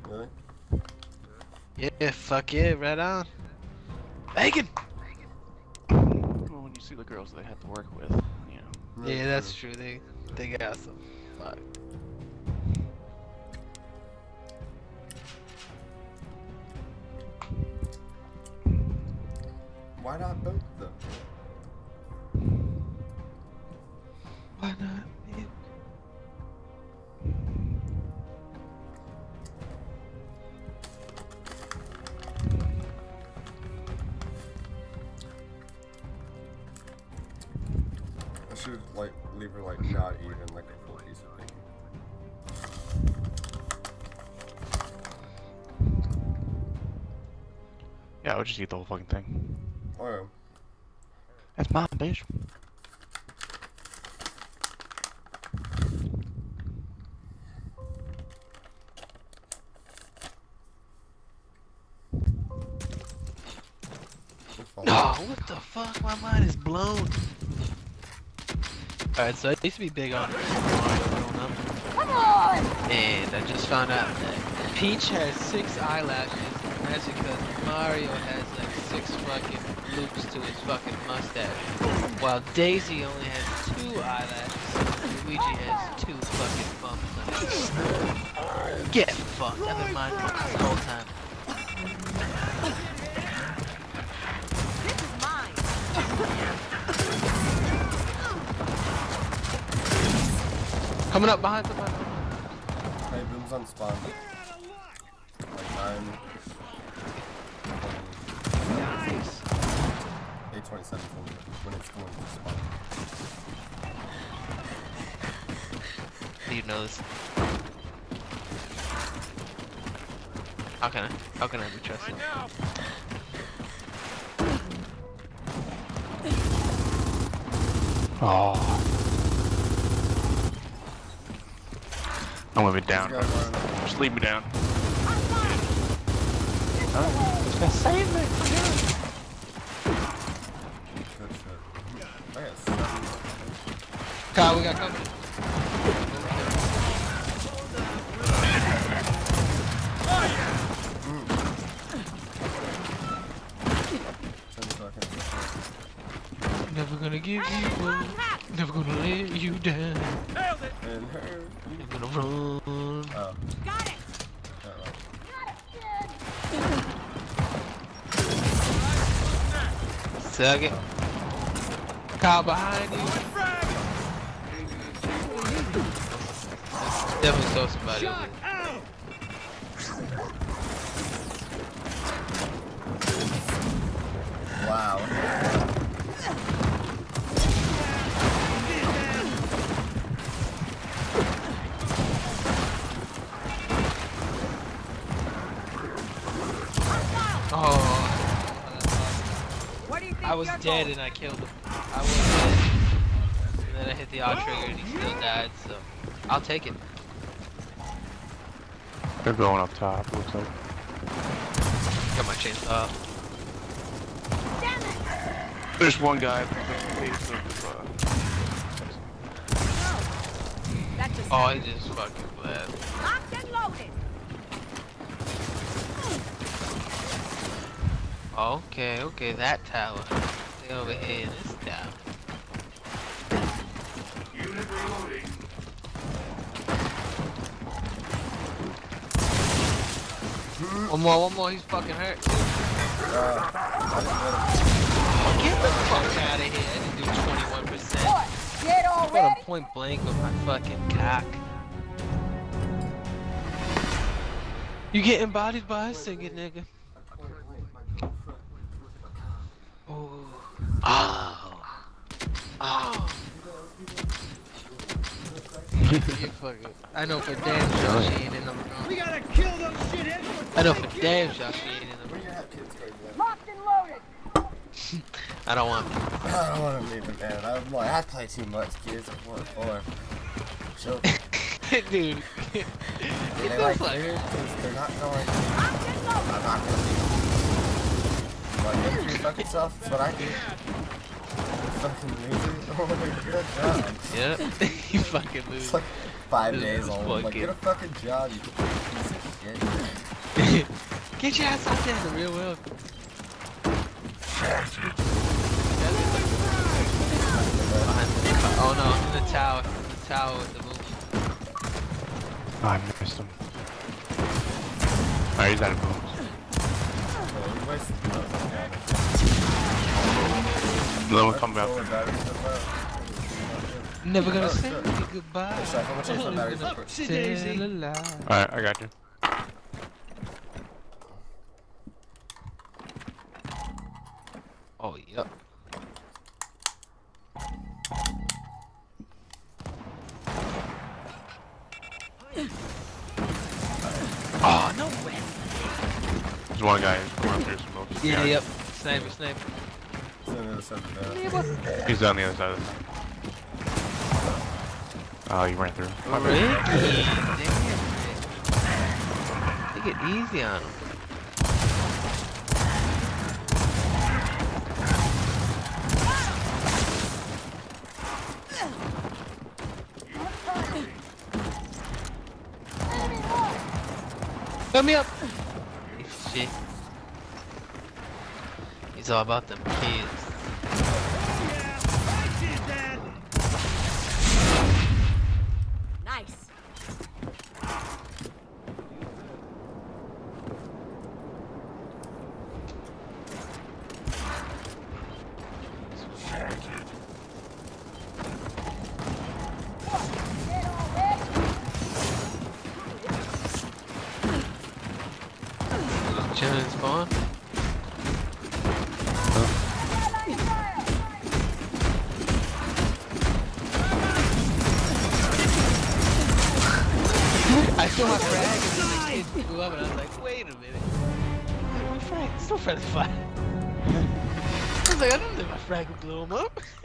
Really? Yeah, fuck yeah, right on. Megan! Well, when you see the girls they have to work with, you know. Really Yeah, that's true. They got some fuck. Why not both though? Why not? Man? I should like leave her like not even like a full piece of bacon. Yeah, I would just eat the whole fucking thing. Oh yeah. That's mine, bitch. No, what the fuck? My mind is blown. Alright, so I used to be big on Mario growing up. Come on! And I just found out that Peach has 6 eyelashes, and that's because Mario has like 6 fucking loops to his fucking mustache. While Daisy only has 2 eyelashes, and Luigi has 2 fucking bumps on it. Get fucked, I've been mind fucked this whole time. This is mine. Coming up behind somebody. Hey, Boom's on spawn. Like 9. Nice. 8:27 when it's going to spawn. You know this. How can I be trusted? Oh. I'm gonna be down. Just leave me down. It's gonna save me. Good shit. I got 7. Kyle, we got company. Never gonna give you up, never gonna let you down. And her. Never gonna run. Oh. Got it! Suck it. Kyle behind you. Definitely saw somebody over there. Wow. Oh, What do you think I was you're dead going? and I killed him. I was dead. And then I hit the R trigger and he still died, so I'll take it. They're going up top, looks like. Got my chainsaw. Damn it! There's one guy at the base of, That just Oh, he happened. just fucking left. Locked and loaded. Okay, that tower. Stay over here in this tower. Unit reloading. One more, he's fucking hurt. I didn't let him. Get the fuck out of here. I didn't do 21%. What? Dead I got already? him point blank with my fucking cock. You getting bodied by a singing nigga. Oh. Oh. You fucking. I know for damn sure she ain't in the room. We gotta kill those shitheads. I know for damn sure she ain't in the room. Locked and loaded. I don't want. I don't want to leave it, man. I'm like, I play too much, kids. I'm 4-4. Chill. Dude. They Get like the fuck. clear because they're not going. Locked and loaded. I'm not going to leave. Like, if you fuck yourself, that's what I do. You fucking loser. Oh, good job. Yeah. You fucking It's lose. like, 5 This days is old. Like, fucking- get a fucking job, you piece of shit. Get your ass out there in the real world. Oh no, in the tower. In the tower with the movie. Oh, I missed him. Alright, he's out of booms. Well, we wasted loads of damage. Another one coming up. Forward batteries as well. Never gonna Oh, say shit. goodbye. Hey, Chef, I'm gonna change my batteries real quick. Still alive. Alright, I got you. Oh, yep. Oh, no way. There's one guy who's coming up through smoke. Yeah, yep. Sniper, sniper. It's on the other side of the bed. He's on the other side of the town. Oh, you ran through. My bad. Ricky. Damn, Rick. Take it easy on him. Let me up! Shit. He's all about them kids. Nice. Chilling spawn. I saw my frag and then the kid blew up and I was like, wait a minute. My frag, there's no friendly fire. I was like, I don't think my frag blew him up.